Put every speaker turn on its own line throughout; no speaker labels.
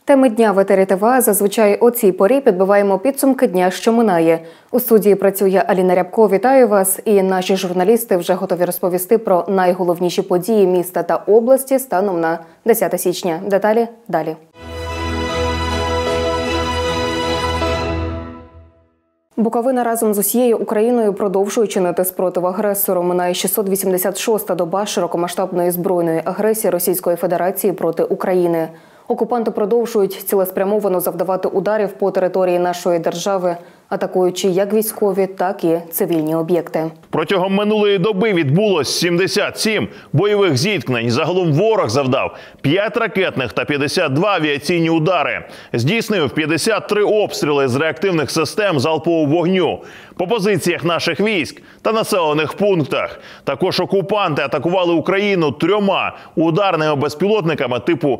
Теми дня в етері ТВА. Зазвичай о цій порі підбиваємо підсумки дня, що минає. У студії працює Аліна Рябко. Вітаю вас. І наші журналісти вже готові розповісти про найголовніші події міста та області станом на 10 січня. Деталі далі. Буковина разом з усією Україною продовжує чинити спротив агресору. Минає 686-та доба широкомасштабної збройної агресії Російської Федерації проти України. Окупанти продовжують цілеспрямовано завдавати ударів по території нашої держави, атакуючи як військові, так і цивільні об'єкти.
Протягом минулої доби відбулось 77 бойових зіткнень. Загалом ворог завдав 5 ракетних та 52 авіаційні удари. Здійснив 53 обстріли з реактивних систем залпового вогню по позиціях наших військ та населених пунктах. Також окупанти атакували Україну 3 ударними безпілотниками типу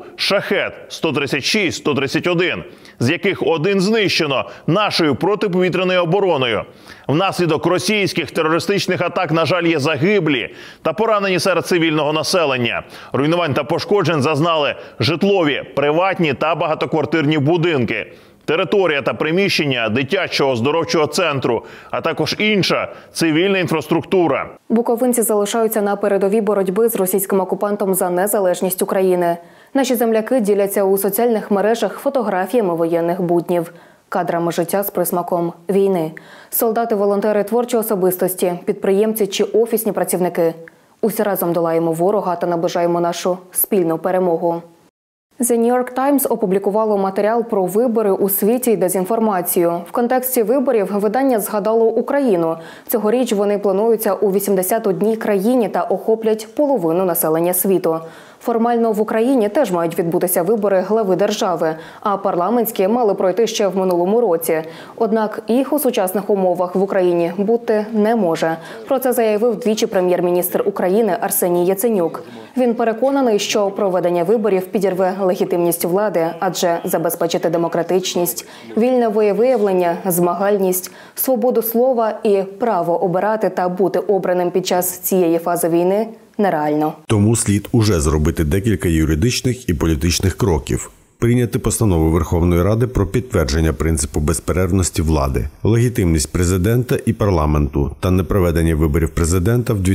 «Шахед-136-131», з яких один знищено нашою протиповітряною обороною. Внаслідок російських терористичних атак, на жаль, є загиблі та поранені серед цивільного населення. Руйнувань та пошкоджень зазнали житлові, приватні та багатоквартирні будинки, територія та приміщення дитячого оздоровчого центру, а також інша цивільна інфраструктура. Буковинці залишаються на передовій боротьби з російським окупантом за незалежність України. Наші земляки діляться у соціальних мережах фотографіями воєнних буднів, кадрами життя з присмаком війни. Солдати, волонтери, творчі особистості, підприємці чи офісні працівники. Усі разом долаємо ворога та наближаємо нашу спільну перемогу. The New York Times опублікувало матеріал про вибори у світі і дезінформацію. В контексті виборів видання згадало Україну. Цьогоріч вони плануються у 81 країні та охоплять половину населення світу. Формально в Україні теж мають відбутися вибори глави держави, а парламентські мали пройти ще в минулому році. Однак їх у сучасних умовах в Україні бути не може. Про це заявив двічі прем'єр-міністр України Арсеній Яценюк. Він переконаний, що проведення виборів підірве легітимність влади, адже забезпечити демократичність, вільне волевиявлення, змагальність, свободу слова і право обирати та бути обраним під час цієї фази війни нереально.
Тому слід уже зробити декілька юридичних і політичних кроків. Прийняти постанову Верховної Ради про підтвердження принципу безперервності влади, легітимність президента і парламенту та непроведення виборів президента в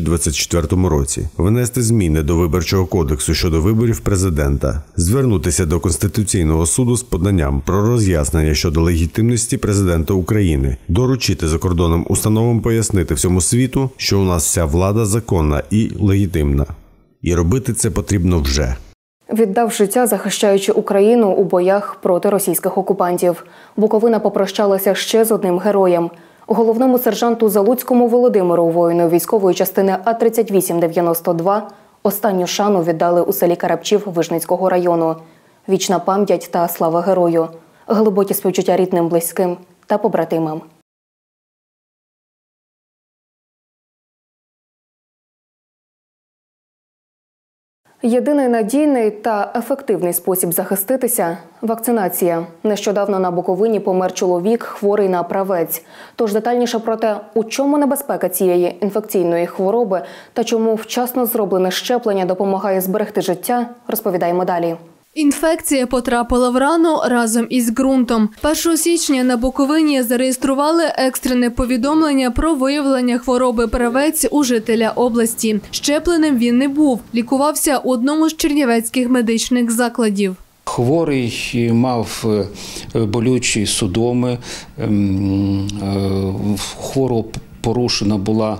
2024 році, внести зміни до Виборчого кодексу щодо виборів президента, звернутися до Конституційного суду з поданням про роз'яснення щодо легітимності президента України, доручити закордонним установам пояснити всьому світу, що у нас вся влада законна і легітимна. І робити це потрібно вже.
Віддав життя, захищаючи Україну у боях проти російських окупантів. Буковина попрощалася ще з одним героєм. Головному сержанту Залуцькому Володимиру, воїну військової частини А3892, останню шану віддали у селі Карапчів Вижницького району. Вічна пам'ять та слава герою. Глибокі співчуття рідним, близьким та побратимам. Єдиний надійний та ефективний спосіб захиститися – вакцинація. Нещодавно на Буковині помер чоловік, хворий на правець. Тож детальніше про те, у чому небезпека цієї інфекційної хвороби та чому вчасно зроблене щеплення допомагає зберегти життя, розповідаємо далі.
Інфекція потрапила в рану разом із ґрунтом. 1 січня на Буковині зареєстрували екстрене повідомлення про виявлення хвороби правець у жителя області. Щепленим він не був, лікувався у одному з чернівецьких медичних закладів.
Хворий мав болючі судоми, хворого порушена була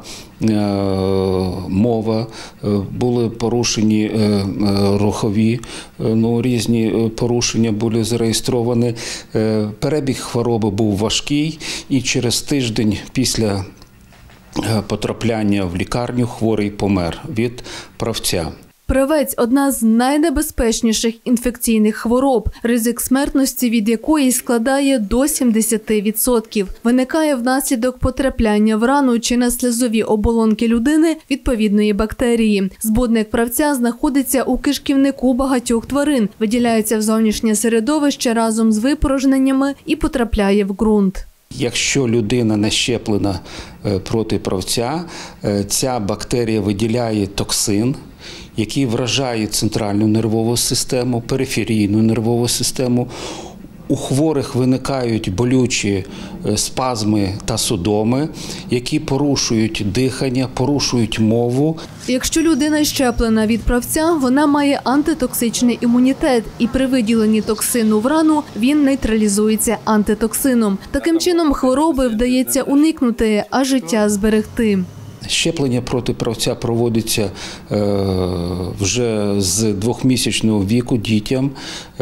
мова, були порушені рухові, різні порушення були зареєстровані. Перебіг хвороби був важкий і через тиждень після потрапляння в лікарню хворий помер від правця.
Правець – одна з найнебезпечніших інфекційних хвороб, ризик смертності від якої складає до 70%. Виникає внаслідок потрапляння в рану чи на слизові оболонки людини відповідної бактерії. Збудник правця знаходиться у кишківнику багатьох тварин, виділяється в зовнішнє середовище разом з випорожненнями і потрапляє в ґрунт.
Якщо людина не щеплена проти правця, ця бактерія виділяє токсин, які вражають центральну нервову систему, периферійну нервову систему. У хворих виникають болючі спазми та судоми, які порушують дихання, порушують мову.
Якщо людина щеплена від правця, вона має антитоксичний імунітет, і при виділенні токсину в рану він нейтралізується антитоксином. Таким чином хвороби вдається уникнути, а життя зберегти.
Щеплення проти правця проводиться вже з 2-місячного віку дітям,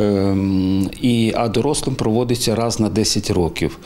а дорослим проводиться раз на 10 років.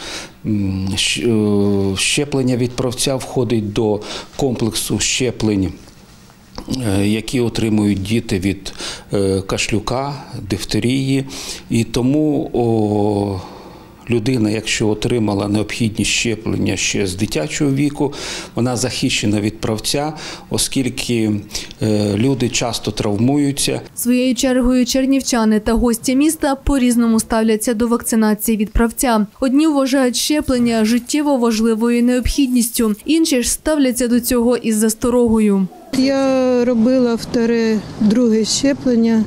Щеплення від правця входить до комплексу щеплень, які отримують діти від кашлюка, дифтерії. І тому людина, якщо отримала необхідні щеплення ще з дитячого віку, вона захищена від правця, оскільки люди часто травмуються.
Своєю чергою чернівчани та гості міста по-різному ставляться до вакцинації від правця. Одні вважають щеплення життєво важливою необхідністю, інші ж ставляться до цього із засторогою.
Я робила друге щеплення.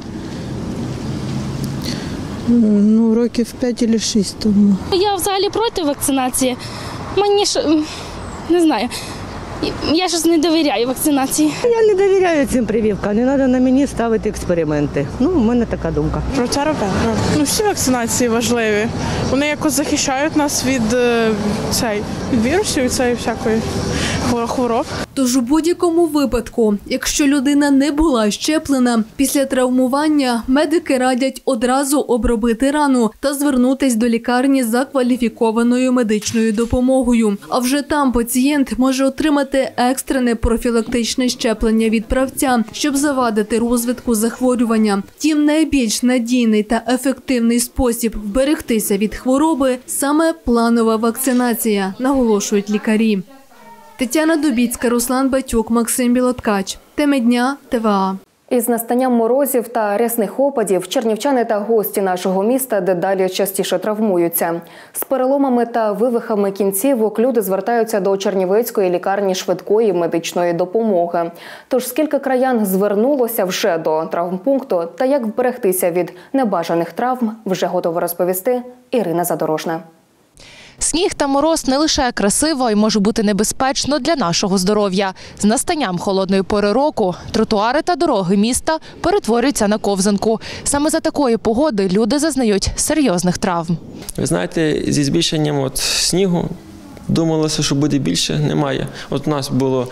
Років 5 або 6 тому.
Я взагалі проти вакцинації. Мені ж, не знаю, я щось не довіряю вакцинації.
Я не довіряю цим прививкам, не треба на мені ставити експерименти. У мене така думка.
Про це робимо. Всі вакцинації важливі. Вони якось захищають нас від вірусів, від цієї всякої хвороб.
Тож у будь-якому випадку, якщо людина не була щеплена, після травмування медики радять одразу обробити рану та звернутись до лікарні за кваліфікованою медичною допомогою. А вже там пацієнт може отримати екстрене профілактичне щеплення від правця, щоб завадити розвитку захворювання. Втім, найбільш надійний та ефективний спосіб вберегтися від хвороби – саме планова вакцинація, наголошують лікарі. Тетяна Дубіцька, Руслан Батюк, Максим Білоткач. Теми дня ТВА.
Із настанням морозів та рясних опадів чернівчани та гості нашого міста дедалі частіше травмуються. З переломами та вивихами кінцівок люди звертаються до Чернівецької лікарні швидкої медичної допомоги. Тож скільки краян звернулося вже до травмпункту та як вберегтися від небажаних травм, вже готова розповісти Ірина Задорожна.
Сніг та мороз не лише красиво, а й може бути небезпечно для нашого здоров'я. З настанням холодної пори року тротуари та дороги міста перетворюються на ковзанку. Саме за такої погоди люди зазнають серйозних травм.
Ви знаєте, зі збільшенням снігу думалося, що буде більше, немає. У нас було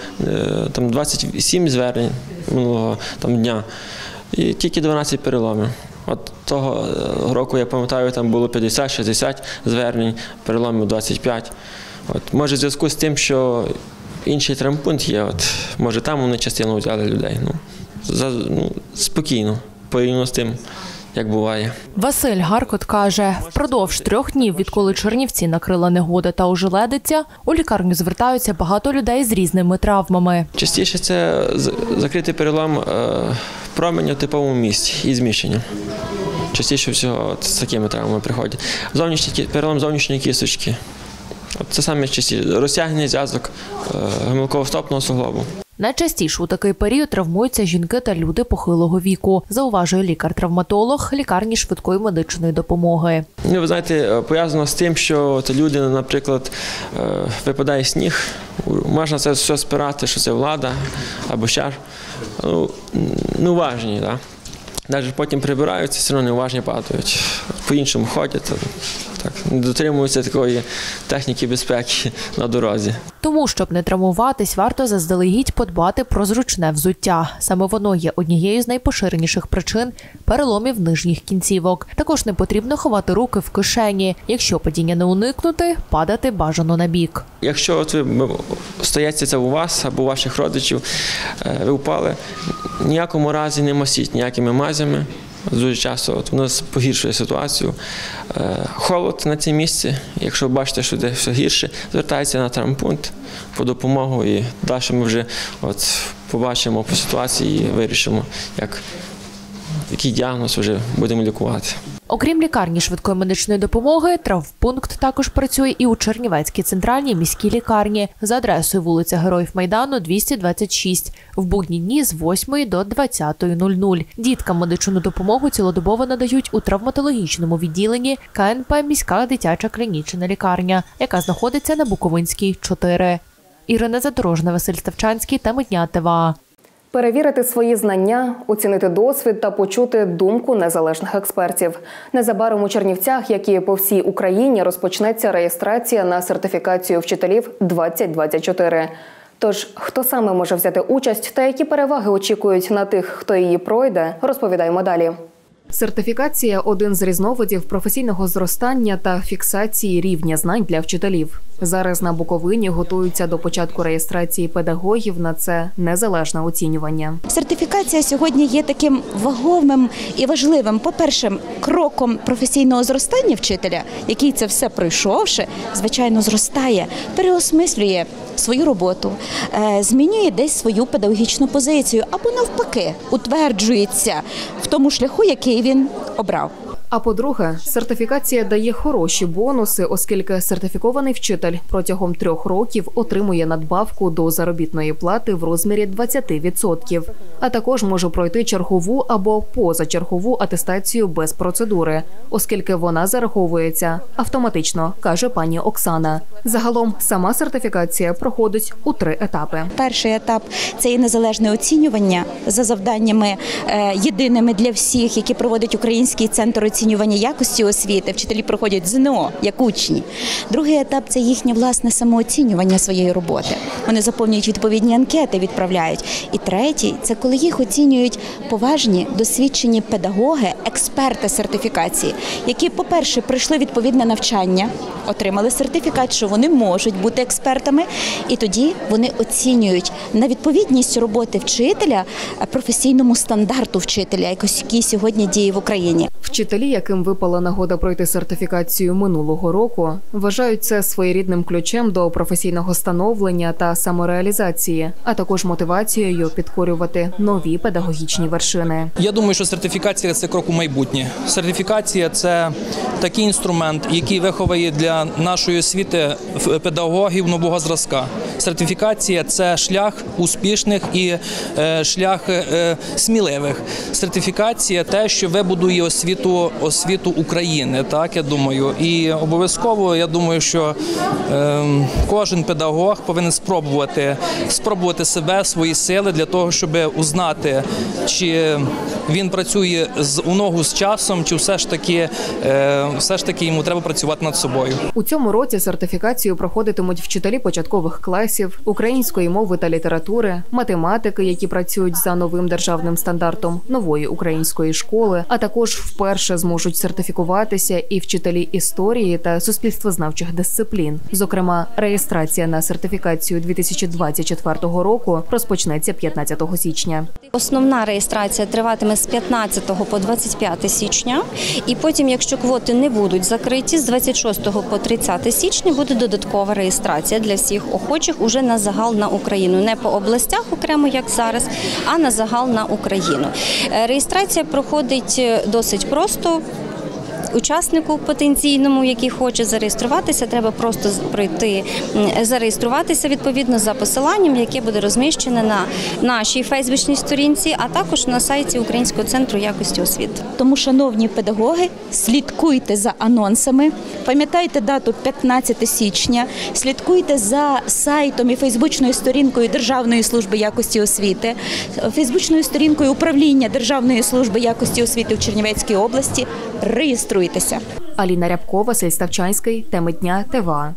27 звернень минулого дня і тільки 12 переломів. Того року, я пам'ятаю, там було 50-60 звернень, переломів 25. Може, в зв'язку з тим, що інший травмпункт є, може там вони частину взяли людей. Спокійно, порівняно з тим, як буває.
Василь Гаркот каже, впродовж 3 днів, відколи Чернівці накрила негода та ожеледиця, у лікарню звертаються багато людей з різними травмами.
Частіше це закритий перелом променя в типовому місці і зміщення. Частіше всього з такими травмами приходять. Перелом зовнішньої кісточки. Це саме частіше. Розтягнений зв'язок гомілково-стопного суглобу.
Найчастіше у такий період травмуються жінки та люди похилого віку, зауважує лікар-травматолог лікарні швидкої медичної допомоги.
Ви знаєте, пов'язано з тим, що люди, наприклад, випадає сніг, можна це все спирати, що це влада або щар. Неуважні, так? Навіть потім прибираються, все одно неуважні падають, по-іншому ходять, не дотримуються такої техніки безпеки на дорозі.
Тому, щоб не травмуватись, варто заздалегідь подбати про зручне взуття. Саме воно є однією з найпоширеніших причин переломів нижніх кінцівок. Також не потрібно ховати руки в кишені. Якщо падіння не уникнути, падати бажано на бік.
Якщо стається це у вас або у ваших родичів, ви впали, в ніякому разі не мастіть ніякими мазями. Дуже часто воно погіршує ситуацію. Холод на цій місці, якщо бачите, що десь все гірше, звертайтеся на травмпункт по допомогу і далі ми вже побачимо по ситуації і вирішимо, який діагноз вже будемо лікувати.
Окрім лікарні швидкої медичної допомоги, травмпункт також працює і у Чернівецькій центральній міській лікарні за адресою вулиця Героїв Майдану, 226, в будні дні з 8 до 20:00. Діткам медичну допомогу цілодобово надають у травматологічному відділенні КНП «Міська дитяча клінічна лікарня», яка знаходиться на Буковинській, 4. Ірина Задорожна, Василь Ставчанський, теми дня ТВА.
Перевірити свої знання, оцінити досвід та почути думку незалежних експертів. Незабаром у Чернівцях, як і по всій Україні, розпочнеться реєстрація на сертифікацію вчителів 2024. Тож, хто саме може взяти участь та які переваги очікують на тих, хто її пройде, розповідаємо далі. Сертифікація – один з різновидів професійного зростання та фіксації рівня знань для вчителів. Зараз на Буковині готуються до початку реєстрації педагогів на це незалежне оцінювання.
Сертифікація сьогодні є таким вагомим і важливим, по-перше, кроком професійного зростання вчителя, який це все пройшовши, звичайно, зростає, переосмислює свою роботу, змінює десь свою педагогічну позицію або навпаки, утверджується в тому шляху, який він обрав.
А по-друге, сертифікація дає хороші бонуси, оскільки сертифікований вчитель протягом 3 років отримує надбавку до заробітної плати в розмірі 20%, а також може пройти чергову або позачергову атестацію без процедури, оскільки вона зараховується автоматично, каже пані Оксана. Загалом сама сертифікація проходить у 3 етапи.
Перший етап – це є незалежне оцінювання за завданнями єдиними для всіх, які проводить Український центр оцінювання якості освіти. Вчителі проходять ЗНО, як учні. Другий етап – це їхнє власне самооцінювання своєї роботи. Вони заповнюють відповідні анкети, відправляють. І третій – це коли їх оцінюють поважні, досвідчені педагоги, експерти сертифікації, які, по-перше, пройшли відповідне навчання, отримали сертифікат, що вони можуть бути експертами, і тоді вони оцінюють на відповідність роботи вчителя професійному стандарту вчителя, який сьогодні діє в Україні.
Вчителі, яким випала нагода пройти сертифікацію минулого року, вважають це своєрідним ключем до професійного становлення та самореалізації, а також мотивацією підкорювати нові педагогічні вершини.
Я думаю, що сертифікація – це крок у майбутнє. Сертифікація – це такий інструмент, який виховує для нашої освіти педагогів нового зразка. Сертифікація – це шлях успішних і шлях сміливих. Сертифікація – те, що вибудує освіту України, так, я думаю. І обов'язково, я думаю, що кожен педагог повинен спробувати себе, свої сили для того, щоб узнати, чи він працює у ногу з часом, чи все ж таки йому треба працювати над собою.
У цьому році сертифікацію проходитимуть вчителі початкових класів, української мови та літератури, математики, які працюють за новим державним стандартом нової української школи, а також вперше зможуть сертифікуватися і вчителі історії та суспільствознавчих дисциплін. Зокрема, реєстрація на сертифікацію 2024 року розпочнеться 15 січня.
Основна реєстрація триватиме з 15 по 25 січня, і потім, якщо квоти не будуть закриті, з 26 по 30 січня буде додаткова реєстрація для всіх охочих уже на загал на Україну. Не по областях окремо, як зараз, а на загал на Україну. Реєстрація проходить досить просто. Учаснику потенційному, який хоче зареєструватися, треба просто зареєструватися відповідно за посиланням, яке буде розміщене на нашій фейсбучній сторінці, а також на сайті Українського центру якості освіти.
Тому, шановні педагоги, слідкуйте за анонсами, пам'ятайте дату 15 січня, слідкуйте за сайтом і фейсбучною сторінкою Державної служби якості освіти, фейсбучною сторінкою Управління Державної служби якості освіти в Чернівецькій області. Реєструйтеся.
Аліна Рябко, Василь Ставчанський, теми дня ТВА.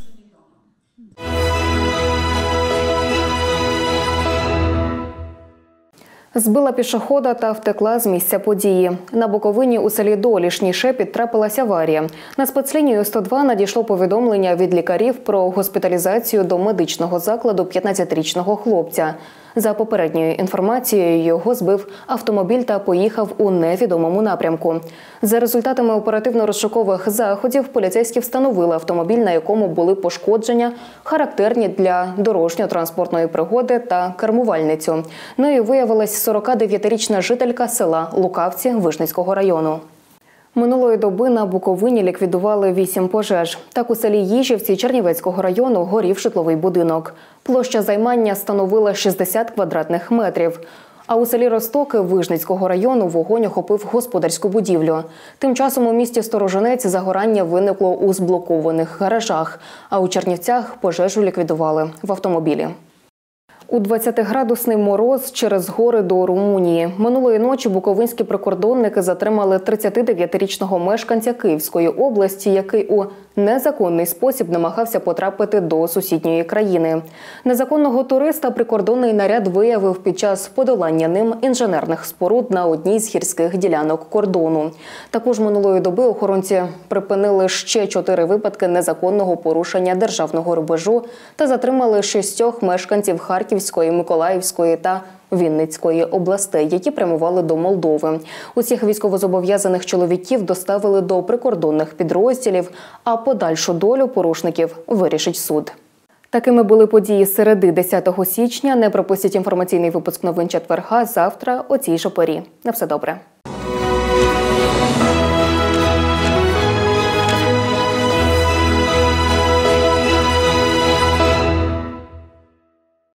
Збила пішохода та втекла з місця події. На Буковині у селі Долішній Шепіт трапилася аварія. На спецлінію 102 надійшло повідомлення від лікарів про госпіталізацію до медичного закладу 15-річного хлопця. За попередньою інформацією, його збив автомобіль та поїхав у невідомому напрямку. За результатами оперативно-розшукових заходів поліцейські встановили автомобіль, на якому були пошкодження, характерні для дорожньо-транспортної пригоди та кермувальницю. Нею виявилась 49-річна жителька села Лукавці Вишницького району. Минулої доби на Буковині ліквідували 8 пожеж. Так, у селі Їжівці Чернівецького району горів житловий будинок. Площа займання становила 60 квадратних метрів. А у селі Ростоки Вижницького району вогонь охопив господарську будівлю. Тим часом у місті Сторожинець загорання виникло у зблокованих гаражах, а у Чернівцях пожежу ліквідували в автомобілі. У 20-градусний мороз через гори до Румунії. Минулої ночі буковинські прикордонники затримали 39-річного мешканця Київської області, який у незаконний спосіб намагався потрапити до сусідньої країни. Незаконного туриста прикордонний наряд виявив під час подолання ним інженерних споруд на одній з гірських ділянок кордону. Також минулої доби охоронці припинили ще 4 випадки незаконного порушення державного рубежу та затримали 6 мешканців Харківської, Миколаївської та Вінницької областей, які прямували до Молдови. Усіх військовозобов'язаних чоловіків доставили до прикордонних підрозділів, а подальшу долю порушників вирішить суд. Такими були події середи 10 січня. Не пропустіть інформаційний випуск новин четверга завтра о цій же порі. На все добре.